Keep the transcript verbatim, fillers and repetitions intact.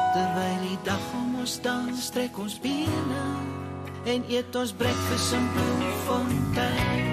Terwyl die dag om ons staan, strek ons bene en eet ons breakfast in Bloemfontein.